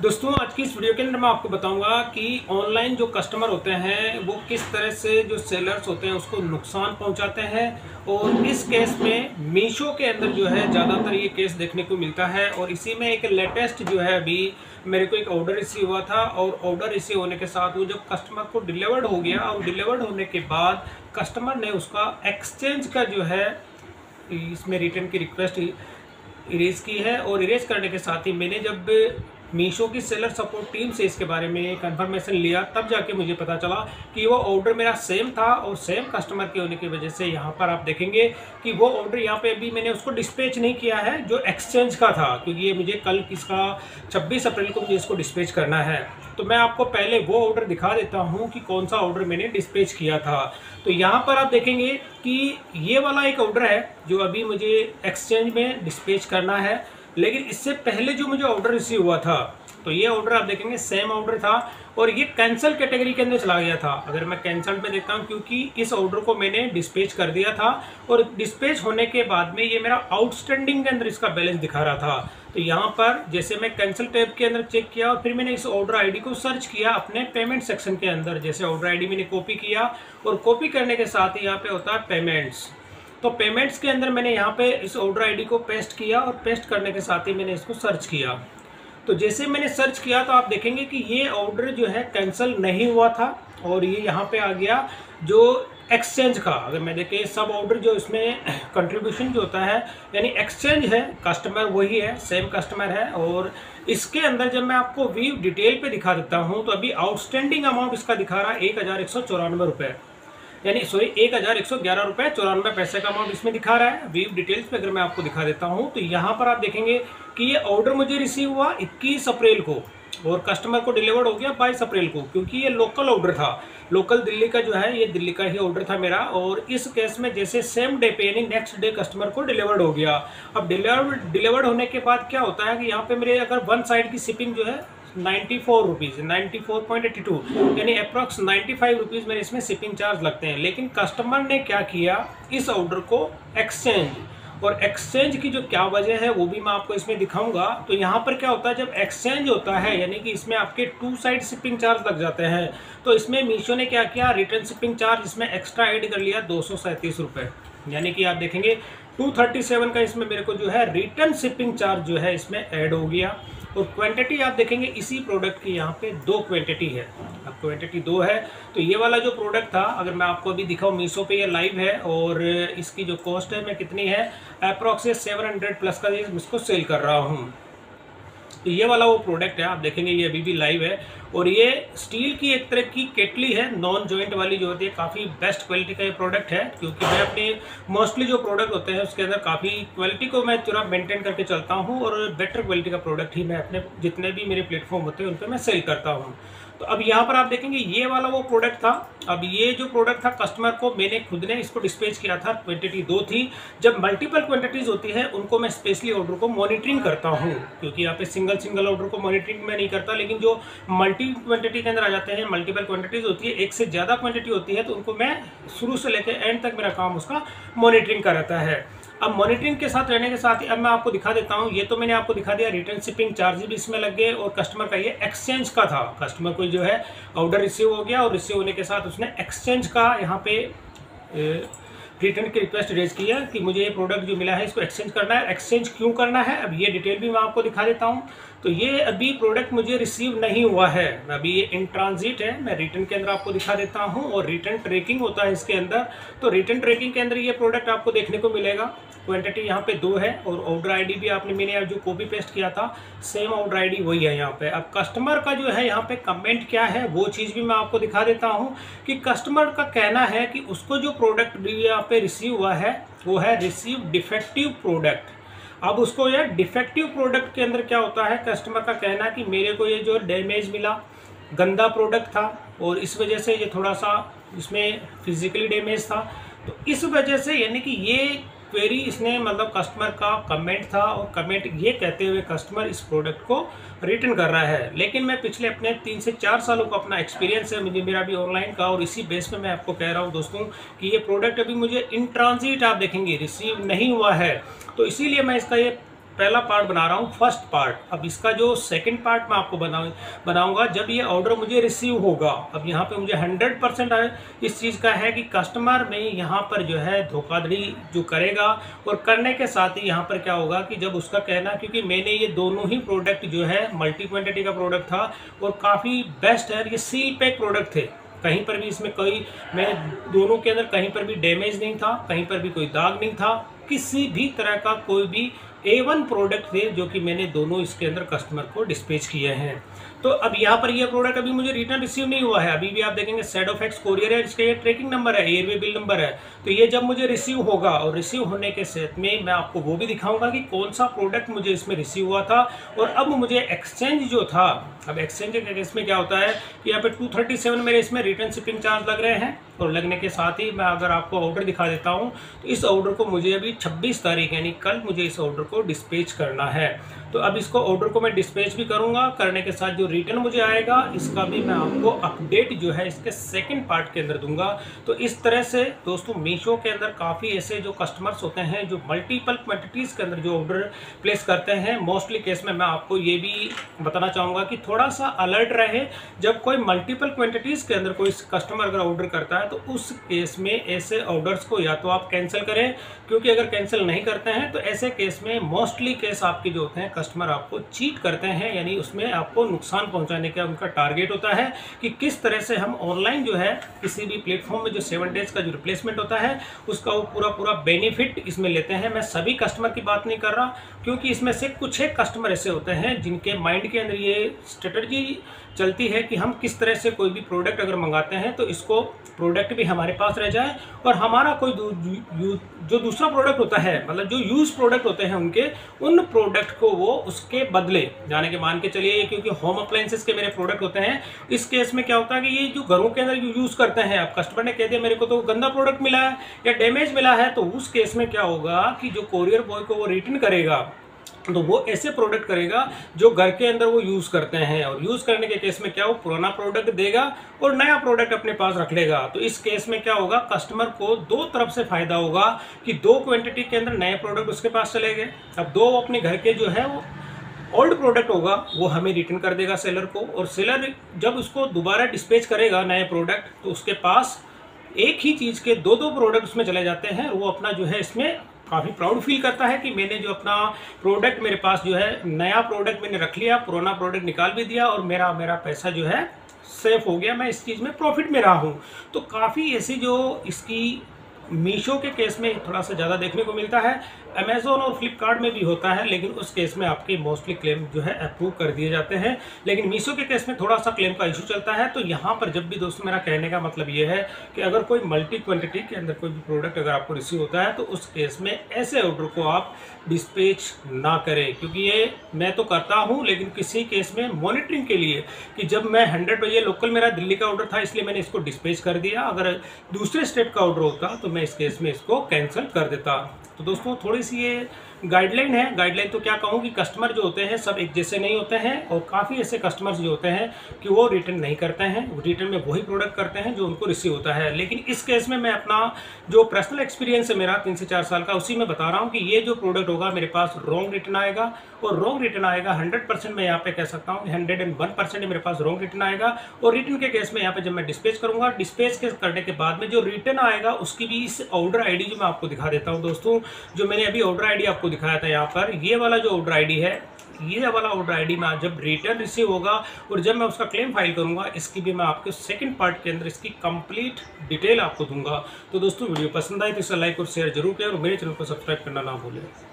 दोस्तों आज की इस वीडियो के अंदर मैं आपको बताऊंगा कि ऑनलाइन जो कस्टमर होते हैं वो किस तरह से जो सेलर्स होते हैं उसको नुकसान पहुंचाते हैं। और इस केस में मीशो के अंदर जो है ज़्यादातर ये केस देखने को मिलता है। और इसी में एक लेटेस्ट जो है अभी मेरे को एक ऑर्डर रिसीव हुआ था और ऑर्डर रिसीव होने के साथ वो जब कस्टमर को डिलीवर्ड हो गया और डिलीवर्ड होने के बाद कस्टमर ने उसका एक्सचेंज का जो है इसमें रिटर्न की रिक्वेस्ट इरेज की है। और इरेज करने के साथ ही मैंने जब मीशो की सेलर सपोर्ट टीम से इसके बारे में कंफर्मेशन लिया तब जाके मुझे पता चला कि वो ऑर्डर मेरा सेम था और सेम कस्टमर के होने की वजह से यहाँ पर आप देखेंगे कि वो ऑर्डर यहाँ पे अभी मैंने उसको डिस्पैच नहीं किया है जो एक्सचेंज का था, क्योंकि ये मुझे कल किसका 26 अप्रैल को मुझे इसको डिस्पैच करना है। तो मैं आपको पहले वो ऑर्डर दिखा देता हूँ कि कौन सा ऑर्डर मैंने डिस्पैच किया था। तो यहाँ पर आप देखेंगे कि ये वाला एक ऑर्डर है जो अभी मुझे एक्सचेंज में डिस्पैच करना है, लेकिन इससे पहले जो मुझे ऑर्डर रिसीव हुआ था तो ये ऑर्डर आप देखेंगे सेम ऑर्डर था और ये कैंसिल कैटेगरी के अंदर चला गया था। अगर मैं कैंसिल में देखता हूँ क्योंकि इस ऑर्डर को मैंने डिस्पैच कर दिया था और डिस्पैच होने के बाद में ये मेरा आउटस्टैंडिंग के अंदर इसका बैलेंस दिखा रहा था। तो यहाँ पर जैसे मैं कैंसिल टैब के अंदर चेक किया और फिर मैंने इस ऑर्डर आईडी को सर्च किया अपने पेमेंट सेक्शन के अंदर। जैसे ऑर्डर आईडी मैंने कॉपी किया और कॉपी करने के साथ ही यहाँ पे होता है पेमेंट्स। तो पेमेंट्स के अंदर मैंने यहाँ पे इस ऑर्डर आईडी को पेस्ट किया और पेस्ट करने के साथ ही मैंने इसको सर्च किया। तो जैसे मैंने सर्च किया तो आप देखेंगे कि ये ऑर्डर जो है कैंसिल नहीं हुआ था और ये यहाँ पे आ गया जो एक्सचेंज का। अगर मैं देखें सब ऑर्डर जो इसमें कंट्रीब्यूशन जो होता है यानी एक्सचेंज है, कस्टमर वही है, सेम कस्टमर है। और इसके अंदर जब मैं आपको व्यू डिटेल पे दिखा देता हूँ तो अभी आउटस्टैंडिंग अमाउंट इसका दिखा रहा है 1194 रुपये, यानी सॉरी 1111 रुपये 94 पैसे का अमाउंट इसमें दिखा रहा है। व्यू डिटेल्स पे अगर मैं आपको दिखा देता हूं तो यहाँ पर आप देखेंगे कि ये ऑर्डर मुझे रिसीव हुआ 21 अप्रैल को और कस्टमर को डिलीवर्ड हो गया 22 अप्रैल को, क्योंकि ये लोकल ऑर्डर था, लोकल दिल्ली का जो है ये दिल्ली का ही ऑर्डर था मेरा। और इस केस में जैसे सेम डे पे यानी नेक्स्ट डे कस्टमर को डिलीवर्ड हो गया। अब डिलीवर्ड होने के बाद क्या होता है कि यहाँ पे मेरे अगर वन साइड की शिपिंग जो है 94 रुपीज़ 94.82 यानी अप्रॉक्स 95 रुपीज़ मेरे इसमें शिपिंग चार्ज लगते हैं। लेकिन कस्टमर ने क्या किया, इस ऑर्डर को एक्सचेंज, और एक्सचेंज की जो क्या वजह है वो भी मैं आपको इसमें दिखाऊंगा। तो यहाँ पर क्या होता है जब एक्सचेंज होता है यानी कि इसमें आपके 2 साइड शिपिंग चार्ज लग जाते हैं। तो इसमें मीशो ने क्या किया, रिटर्न शिपिंग चार्ज इसमें एक्स्ट्रा ऐड कर लिया 237 रुपये, यानी कि आप देखेंगे 237 का इसमें मेरे को जो है रिटर्न शिपिंग चार्ज जो है इसमें ऐड हो गया। और क्वांटिटी आप देखेंगे इसी प्रोडक्ट की यहाँ पे 2 क्वांटिटी है। अब क्वांटिटी 2 है तो ये वाला जो प्रोडक्ट था अगर मैं आपको अभी दिखाऊँ मीशो पे ये लाइव है और इसकी जो कॉस्ट है मैं कितनी है अप्रॉक्स 700 प्लस का इसको सेल कर रहा हूँ। तो ये वाला वो प्रोडक्ट है, आप देखेंगे ये अभी भी लाइव है। और ये स्टील की एक तरह की केटली है, नॉन जॉइंट वाली जो होती है, काफ़ी बेस्ट क्वालिटी का ये प्रोडक्ट है। क्योंकि मैं अपने मोस्टली जो प्रोडक्ट होते हैं उसके अंदर काफ़ी क्वालिटी को मैं थोड़ा मेंटेन करके चलता हूँ और बेटर क्वालिटी का प्रोडक्ट ही मैं अपने जितने भी मेरे प्लेटफॉर्म होते हैं उन पर मैं सेल करता हूँ। तो अब यहाँ पर आप देखेंगे ये वाला वो प्रोडक्ट था। अब ये जो प्रोडक्ट था कस्टमर को मैंने खुद ने इसको डिस्पैच किया था, क्वांटिटी 2 थी। जब मल्टीपल क्वांटिटीज होती है उनको मैं स्पेशली ऑर्डर को मॉनिटरिंग करता हूँ, क्योंकि यहाँ पे सिंगल ऑर्डर को मॉनिटरिंग मैं नहीं करता। लेकिन जो मल्टी क्वांटिटी के अंदर आ जाते हैं, मल्टीपल क्वांटिटीज होती है, एक से ज़्यादा क्वांटिटी होती है, तो उनको मैं शुरू से लेकर एंड तक मेरा काम उसका मॉनिटरिंग का रहता है। अब मॉनिटरिंग के साथ रहने के साथ ही अब मैं आपको दिखा देता हूँ, ये तो मैंने आपको दिखा दिया रिटर्न शिपिंग चार्ज भी इसमें लग गए और कस्टमर का ये एक्सचेंज का था। कस्टमर को जो है ऑर्डर रिसीव हो गया और रिसीव होने के साथ उसने एक्सचेंज का यहाँ पे रिटर्न की रिक्वेस्ट रेज किया कि मुझे ये प्रोडक्ट जो मिला है इसको एक्सचेंज करना है। एक्सचेंज क्यों करना है अब ये डिटेल भी मैं आपको दिखा देता हूँ। तो ये अभी प्रोडक्ट मुझे रिसीव नहीं हुआ है, अभी ये इन ट्रांजिट है। मैं रिटर्न के अंदर आपको दिखा देता हूँ और रिटर्न ट्रैकिंग होता है इसके अंदर। तो रिटर्न ट्रैकिंग के अंदर ये प्रोडक्ट आपको देखने को मिलेगा। क्वांटिटी यहाँ पे 2 है और ऑर्डर आईडी भी आपने मैंने जो कॉपी पेस्ट किया था सेम ऑर्डर आईडी वही है यहाँ पे। अब कस्टमर का जो है यहाँ पे कमेंट क्या है वो चीज़ भी मैं आपको दिखा देता हूँ कि कस्टमर का कहना है कि उसको जो प्रोडक्ट भी यहाँ पे रिसीव हुआ है वो है रिसीव डिफेक्टिव प्रोडक्ट। अब उसको यह डिफेक्टिव प्रोडक्ट के अंदर क्या होता है, कस्टमर का कहना है कि मेरे को ये जो डैमेज मिला, गंदा प्रोडक्ट था और इस वजह से ये थोड़ा सा इसमें फिजिकली डैमेज था। तो इस वजह से यानी कि ये क्वेरी इसने मतलब कस्टमर का कमेंट था और कमेंट ये कहते हुए कस्टमर इस प्रोडक्ट को रिटर्न कर रहा है। लेकिन मैं पिछले अपने 3 से 4 सालों का अपना एक्सपीरियंस है मुझे मेरा भी ऑनलाइन का, और इसी बेस पे मैं आपको कह रहा हूँ दोस्तों कि ये प्रोडक्ट अभी मुझे इन ट्रांजिट आप देखेंगे रिसीव नहीं हुआ है। तो इसीलिए मैं इसका ये पहला पार्ट बना रहा हूँ, फर्स्ट पार्ट। अब इसका जो सेकंड पार्ट मैं आपको बनाऊंगा जब ये ऑर्डर मुझे रिसीव होगा। अब यहाँ पे मुझे 100% इस चीज़ का है कि कस्टमर में यहाँ पर जो है धोखाधड़ी जो करेगा, और करने के साथ ही यहाँ पर क्या होगा कि जब उसका कहना, क्योंकि मैंने ये दोनों ही प्रोडक्ट जो है मल्टी क्वान्टिटी का प्रोडक्ट था और काफ़ी बेस्ट है, ये सील पैक प्रोडक्ट थे, कहीं पर भी इसमें कोई, मैं दोनों के अंदर कहीं पर भी डैमेज नहीं था, कहीं पर भी कोई दाग नहीं था, किसी भी तरह का कोई भी A1 प्रोडक्ट थे जो कि मैंने दोनों इसके अंदर कस्टमर को डिस्पैच किए हैं। तो अब यहाँ पर ये प्रोडक्ट अभी मुझे रिटर्न रिसीव नहीं हुआ है, अभी भी आप देखेंगे SEDOFX कोरियर है, इसका ये ट्रैकिंग नंबर है, एयरवे बिल नंबर है। तो ये जब मुझे रिसीव होगा, और रिसीव होने के साथ में मैं आपको वो भी दिखाऊंगा कि कौन सा प्रोडक्ट मुझे इसमें रिसीव हुआ था। और अब मुझे एक्सचेंज जो था, अब एक्सचेंज के केस में क्या होता है कि यहाँ पे 237 मेरे इसमें रिटर्न शिपिंग चार्ज लग रहे हैं, और लगने के साथ ही मैं अगर आपको ऑर्डर दिखा देता हूँ, तो इस ऑर्डर को मुझे अभी 26 तारीख यानी कल मुझे इस ऑर्डर को डिस्पैच करना है। तो अब इसको ऑर्डर को मैं डिस्पैच भी करूंगा, करने के साथ जो रिटर्न मुझे आएगा इसका भी मैं आपको अपडेट जो है इसके सेकंड पार्ट के अंदर दूंगा। तो इस तरह से दोस्तों मीशो के अंदर काफ़ी ऐसे जो कस्टमर्स होते हैं जो मल्टीपल क्वांटिटीज़ के अंदर जो ऑर्डर प्लेस करते हैं, मोस्टली केस में मैं आपको ये भी बताना चाहूँगा कि थोड़ा सा अलर्ट रहे। जब कोई मल्टीपल क्वांटिटीज़ के अंदर कोई कस्टमर अगर ऑर्डर करता है तो उस केस में ऐसे ऑर्डर्स को या तो आप कैंसिल करें, क्योंकि अगर कैंसिल नहीं करते हैं तो ऐसे केस में मोस्टली केस आपके जो होते हैं कस्टमर आपको चीट करते हैं, यानी उसमें आपको नुकसान पहुंचाने का उनका टारगेट होता है कि किस तरह से हम ऑनलाइन जो है किसी भी प्लेटफॉर्म में जो 7 डेज का जो रिप्लेसमेंट होता है उसका वो पूरा बेनिफिट इसमें लेते हैं। मैं सभी कस्टमर की बात नहीं कर रहा, क्योंकि इसमें से कुछ एक कस्टमर ऐसे होते हैं जिनके माइंड के अंदर ये स्ट्रेटजी चलती है कि हम किस तरह से कोई भी प्रोडक्ट अगर मंगाते हैं तो इसको प्रोडक्ट भी हमारे पास रह जाए, और हमारा कोई जो दूसरा प्रोडक्ट होता है, मतलब जो यूज प्रोडक्ट होते हैं उनके, उन प्रोडक्ट को वो उसके बदले जाने के, मान के चलिए क्योंकि होम अप्लायंसेस के मेरे प्रोडक्ट होते हैं, इस केस में क्या होता है कि ये जो घरों के अंदर यूज करते हैं, अब कस्टमर ने कह दिया मेरे को तो गंदा प्रोडक्ट मिला है या डैमेज मिला है, तो उस केस में क्या होगा कि जो कोरियर बॉय को वो रिटर्न करेगा तो वो ऐसे प्रोडक्ट करेगा जो घर के अंदर वो यूज़ करते हैं, और यूज़ करने के केस में क्या वो पुराना प्रोडक्ट देगा और नया प्रोडक्ट अपने पास रख लेगा। तो इस केस में क्या होगा, कस्टमर को दो तरफ से फायदा होगा कि 2 क्वांटिटी के अंदर नए प्रोडक्ट उसके पास चले गए। अब 2 अपने घर के जो है वो ओल्ड प्रोडक्ट होगा वो हमें रिटर्न कर देगा सेलर को, और सेलर जब उसको दोबारा डिस्पैच करेगा नए प्रोडक्ट तो उसके पास एक ही चीज़ के 2 प्रोडक्ट उसमें चले जाते हैं। वो अपना जो है इसमें काफ़ी प्राउड फील करता है कि मैंने जो अपना प्रोडक्ट मेरे पास जो है नया प्रोडक्ट मैंने रख लिया, पुराना प्रोडक्ट निकाल भी दिया, और मेरा पैसा जो है सेफ हो गया, मैं इस चीज़ में प्रॉफिट में रहा हूँ। तो काफ़ी ऐसी जो इसकी मीशो के केस में थोड़ा सा ज़्यादा देखने को मिलता है, अमेज़ॉन और फ्लिपकार्ट में भी होता है, लेकिन उस केस में आपके मोस्टली क्लेम जो है अप्रूव कर दिए जाते हैं। लेकिन मीशो के केस में थोड़ा सा क्लेम का इशू चलता है। तो यहाँ पर जब भी दोस्तों मेरा कहने का मतलब ये है कि अगर कोई मल्टी क्वांटिटी के अंदर कोई भी प्रोडक्ट अगर आपको रिसीव होता है तो उस केस में ऐसे ऑर्डर को आप डिस्पैच ना करें, क्योंकि ये मैं तो करता हूँ, लेकिन किसी केस में मॉनिटरिंग के लिए कि जब मैं 100 बजे लोकल मेरा दिल्ली का ऑर्डर था इसलिए मैंने इसको डिस्पैच कर दिया, अगर दूसरे स्टेट का ऑर्डर होता तो मैं इस केस में इसको कैंसिल कर देता। तो दोस्तों थोड़ी सी ये गाइडलाइन है। गाइडलाइन तो क्या कहूँ कि कस्टमर जो होते हैं सब एक जैसे नहीं होते हैं, और काफ़ी ऐसे कस्टमर्स जो होते हैं कि वो रिटर्न नहीं करते हैं, रिटर्न में वही प्रोडक्ट करते हैं जो उनको रिसीव होता है। लेकिन इस केस में मैं अपना जो पर्सनल एक्सपीरियंस है मेरा 3 से 4 साल का, उसी में बता रहा हूँ कि ये जो प्रोडक्ट होगा मेरे पास रॉन्ग रिटर्न आएगा, और रॉन्ग रिटर्न आएगा 100%। मैं यहाँ पे कह सकता हूँ 101% मेरे पास रॉन्ग रिटर्न आएगा। और रिटर्न के केस में यहाँ पे जब मैं डिस्पैच करूँगा, डिस्पैच करने के बाद में जो रिटर्न आएगा उसकी भी इस ऑर्डर ID जो मैं आपको दिखा देता हूँ दोस्तों, जो मैंने अभी ऑर्डर ID आपको दिखाया था यहाँ पर, ये वाला जो ऑर्डर ID है, ये वाला ऑर्डर ID में जब रिटर्न रिसीव होगा और जब मैं उसका क्लेम फाइल करूंगा, इसकी भी मैं आपके सेकंड पार्ट के अंदर इसकी कंप्लीट डिटेल आपको दूंगा। तो दोस्तों वीडियो पसंद आए तो इसे लाइक और शेयर जरूर करें, और मेरे चैनल को सब्सक्राइब करना ना भूलें।